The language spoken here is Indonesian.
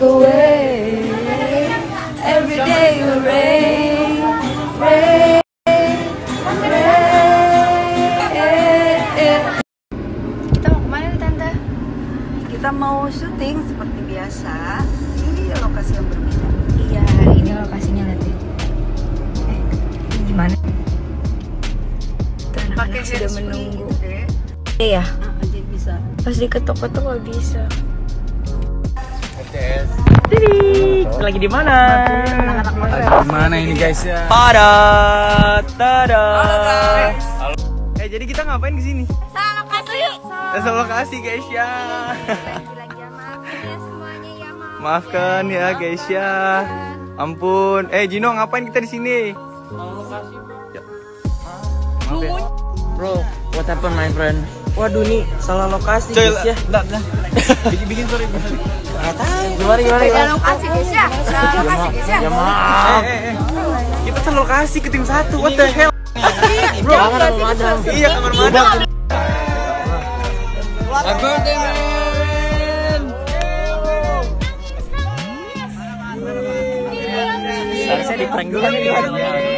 away. Every day you rain, rain, rain. Kita mau kemana nih Tante? Kita mau syuting seperti biasa di lokasi yang berbeda. Iya, ini lokasinya nanti. Gimana? Anak-anak sudah menunggu. Iya. Jadi bisa. Pas diketok-ketok nggak bisa. Jadi lagi di mana? Di mana ini guys ya? Tada, tada. Halo. Jadi kita ngapain di sini? Salah lokasi. Salah lokasi guys ya. Maafkan ya guys ya. Ampun. Gino ngapain kita di sini? Salah lokasi bro. Maaf ya. Bro, what happened my friend? Waduh nih salah lokasi Coy, guys ya. enggak. Bikin sorry. Gimana? Lokasi guys ya. Lokasi guys ya. Ya maaf. Kita salah lokasi ke tim 1. What the hell? Bro, kamar madam. Iya, kamar madam. Happy birthday man. Saya di prank dulu nih.